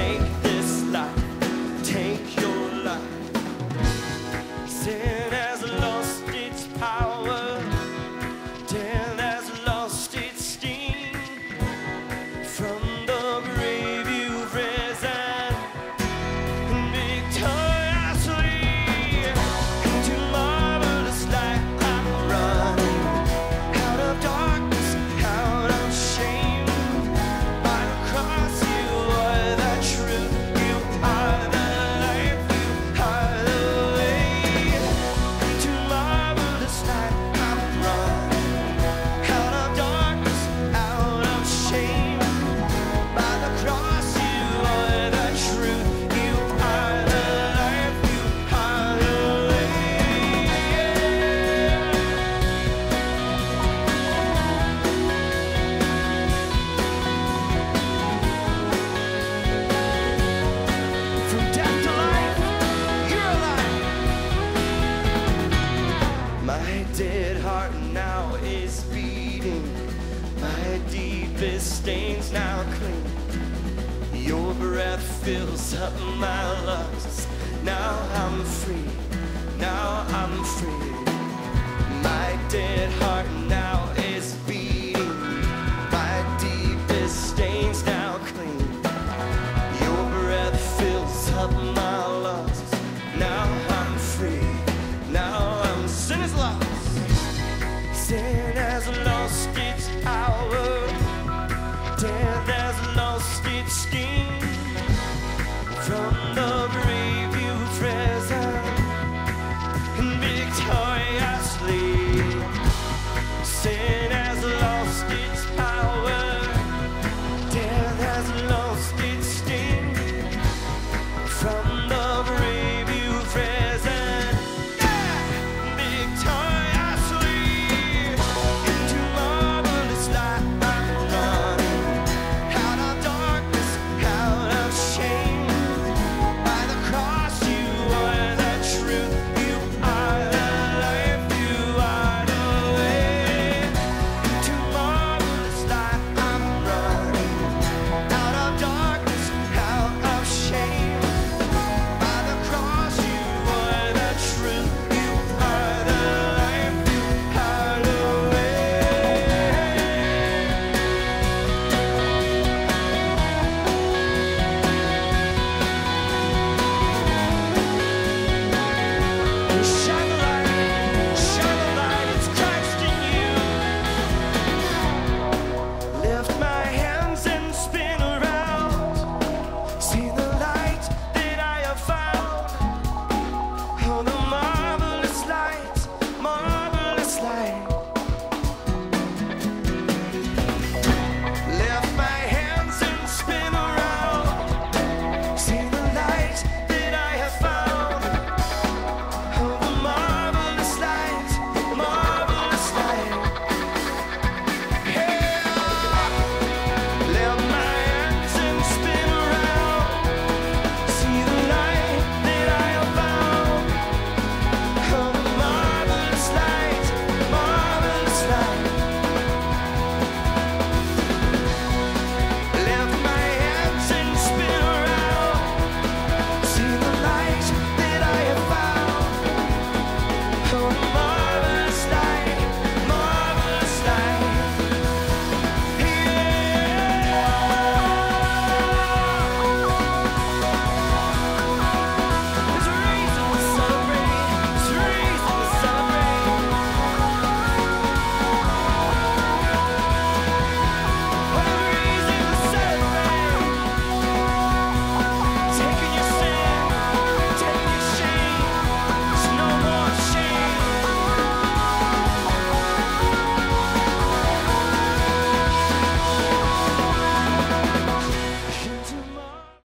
take this life, take your life. Sin has lost its power, death has lost its sting. From the grave you've risen victoriously. Into marvelous light I'm running, out of darkness, out of shame. By the cross you are the truth, you are the life, you are the way. Into marvelous light I'm running, out of darkness, out of shame. By the cross you are the truth, you are the life, you are the way. From death to life, you're alive. My dead heart now is beating, my deepest stains now clean. Your breath fills up my lungs. Now I'm free, now I'm free. My dead heart now